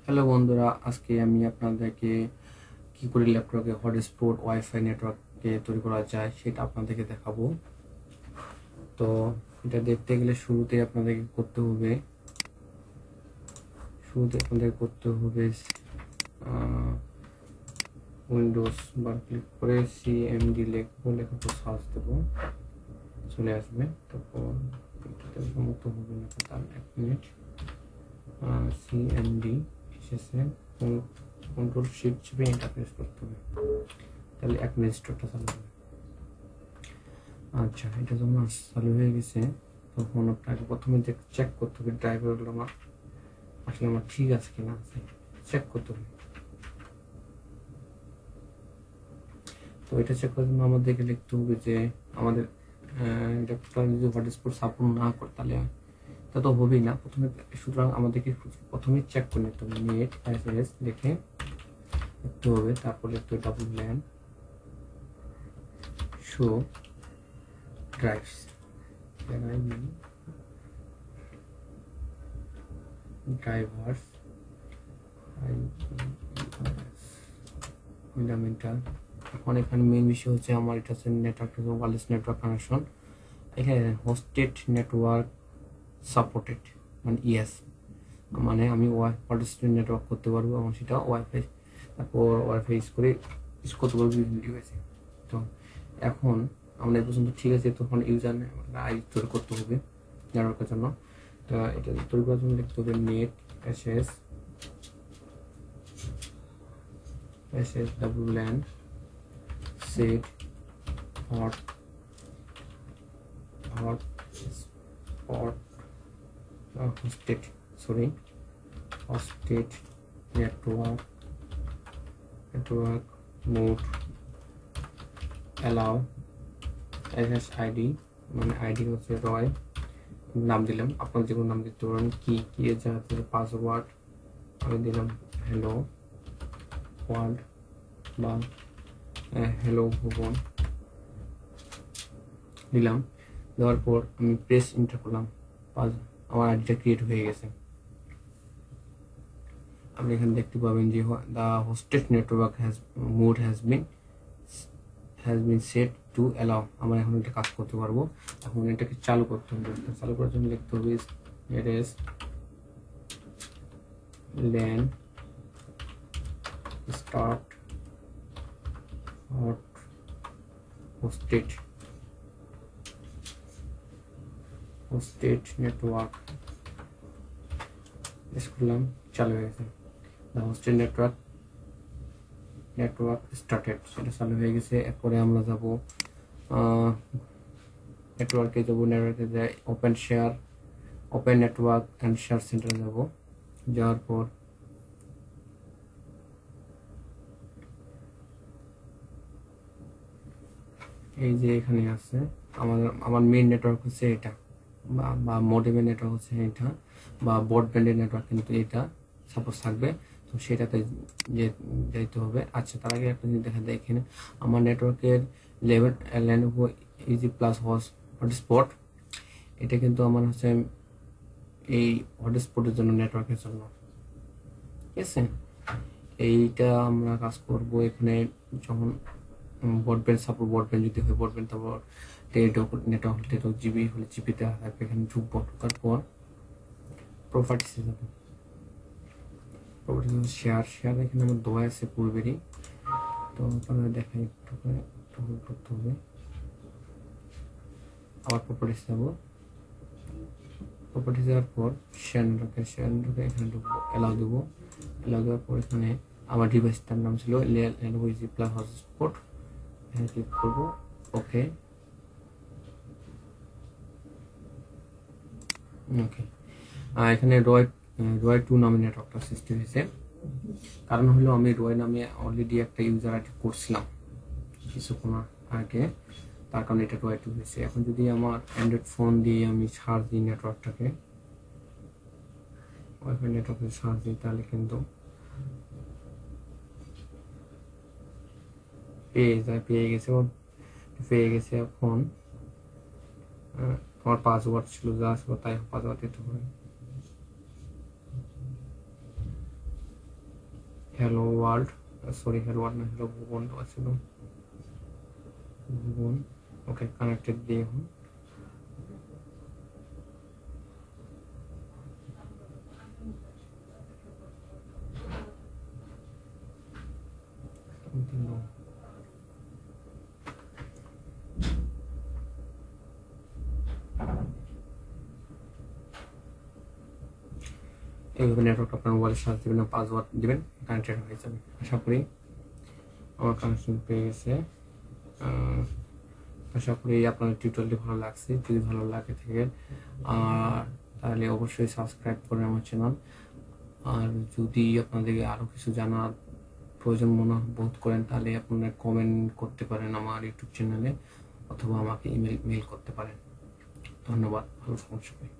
Hello বন্ধুরা, আজকে আমি আপনাদেরকে কি করে ল্যাপটপে হটস্পট ওয়াইফাই নেটওয়ার্ককে তৈরি করা যায় সেটা আপনাদেরকে দেখাবো। তো এটা দেখতে গেলে শুরুতে আপনাদেরকে করতে হবে উইন্ডোজ বার ক্লিক করে সিএমডি লেখার পর সার্চ দেবো, চলে আসবে। তারপর মতো হবে না, তার 1 মিনিট। সিএমডি এসেছে, কন্ট্রোল শিফট চেপে এন্টার প্রেস করতে হবে, তাহলে 1 মিনিট স্টোরটা চালু হবে। আচ্ছা, এটা যখন চালু হয়ে গেছে তখন আপনাকে প্রথমে চেক করতে হবে ড্রাইভারগুলো আমার আসলে আমার ঠিক আছে কিনা, চেক করতে হবে। তো এটা চেক করার জন্য আমাদেরকে লিখতে হবে যে আমাদের ল্যাপটপটা যদি হটস্পট সাপোর্ট না করে তাহলে তা তো হবেই না প্রথমে। সুতরাং আমাদেরকে প্রথমে চেক করে নিতে হবে, নেট এসএস লিখে লিখতে হবে, তারপর লিখতে হবে double LAN show drives, drivers fundamental. এখন এখানে মেইন বিষয় হচ্ছে আমার এটা হচ্ছে নেটওয়ার্ক, ওয়্যারলেস নেটওয়ার্ক কানেকশন। এখানে হোস্টেড নেটওয়ার্ক সাপোর্টেড মানে ইয়েস, মানে আমি হোস্টেড নেটওয়ার্ক করতে পারবো এবং সেটা ওয়াইফাই, তারপর ওয়াইফাই ইউজ করতে পারবো বিভিন্ন ডিভাইসে। তো এখন আমরা এই পর্যন্ত ঠিক আছে, তখন ইউজার আইডি তৈরি করতে হবে নেটওয়ার্কের জন্য। তো এটা তৈরি করার জন্য লিখতে হবে net SS double LAN set hosted network mode allow SSID, মানে আইডি হচ্ছে রয়, নাম দিলাম, আপনার যে কোনো নাম দিতে পারেন। কি এর জায়গাতে পাসওয়ার্ড আমি দিলাম হ্যালো ওয়ার্ল্ড বা হ্যালো ভুবন দিলাম। দেওয়ার পর আমি প্রেস এন্টার করলাম, আমার আইডিটা ক্রিয়েট হয়ে গেছে। আপনি এখানে দেখতে পাবেন যে the hosted network mode has been set to allow. আমরা এখন এটা কাজ করতে পারবো। এখন এটাকে চালু করতে হবে। চালু করার জন্য লিখতে হবে S LAN start hot hosted network করলাম, চালু হয়ে গেছে। হোস্টেড নেটওয়ার্ক স্টার্টেড, সেটা চালু হয়ে গেছে। এরপরে আমরা যাব নেটওয়ার্কে যাই ওপেন নেটওয়ার্ক অ্যান্ড শেয়ার সেন্টারে যাব। যাওয়ার পর এই যে এখানে আছে আমার মেইন নেটওয়ার্ক হচ্ছে এটা, বা মডেমের নেটওয়ার্ক হচ্ছে এটা, বা ব্রডব্যান্ডের নেটওয়ার্ক কিন্তু এটা সাপোজ থাকবে। তো সেটাতে যেতে হবে। আচ্ছা, তার আগে একটা জিনিস দেখা যায়, এখানে আমার নেটওয়ার্কের লেনোভো ইজি প্লাস হটস্পট, এটা কিন্তু আমার হচ্ছে এই হটস্পটের জন্য, নেটওয়ার্কের জন্য, ঠিক আছে। এইটা আমরা কাজ করব এখানে যখন ব্রডব্যান্ড যদি হয় ব্রডব্যান্ড, তারপর নেটওয়ার্ক জিবি হলে জিবিতে থাকবে। এখানে ঢুকবো, ঢোকার পর প্রপার্টিসে যাবো, শেয়ার এখানে আমার দেওয়া আছে পূর্বেরই। তো আপনাদের দেখাই একটু করতে হবে। আবার প্রপার্টিস যাবো, প্রপার্টিস যাওয়ার পর শেয়ার নেটওয়ার্কে এখানে ঢুকবো, অ্যালাউ দেবো। অ্যালাউ দেওয়ার পর এখানে আমার ডিভাইসটার নাম ছিল লেনোভো ইজি প্লাস হটস্পট, এখানে ক্লিক করবো, ওকে। এখানে রয় 2 নামে নেটওয়ার্কটা সৃষ্টি হয়েছে। কারণ হলো আমি রয় নামে অলরেডি একটা ইউজার আইডি করছিলাম কিছুক্ষণ আগে, তার কারণে এটা রয় 2 হয়েছে। এখন যদি আমার অ্যান্ড্রয়েড ফোন দিয়ে আমি সার্চ দিই নেটওয়ার্কটাকে, ওয়াইফাই নেটওয়ার্কে সার্চ দিই, তাহলে কিন্তু পেয়ে গেছে। এখন আমার পাসওয়ার্ড ছিল যা ছিল তাই পাসওয়ার্ড দিতে হবে। Hello world, sorry hello world না, হ্যালো ভুবন ছিল, ভুবন। ওকে, কানেক্টেড দিয়ে এখন এইভাবে নেটওয়ার্ক আপনার মোবাইলের সাথে দেবেন, পাসওয়ার্ড দেবেন, কানেক্টেড হয়ে যাবে। আশা করি আমার কানেকশন পেয়ে গেছে। আশা করি আপনার টিউটোরিয়ালটি ভালো লাগছে। যদি ভালো লাগে থাকে তাহলে অবশ্যই সাবস্ক্রাইব করেন আমার চ্যানেল। আর যদি আপনাদের আরও কিছু জানার প্রয়োজন মনে বোধ করেন তাহলে আপনারা কমেন্ট করতে পারেন আমার ইউটিউব চ্যানেলে, অথবা আমাকে মেল করতে পারেন। ধন্যবাদ, ভালো থাকুন সবাই।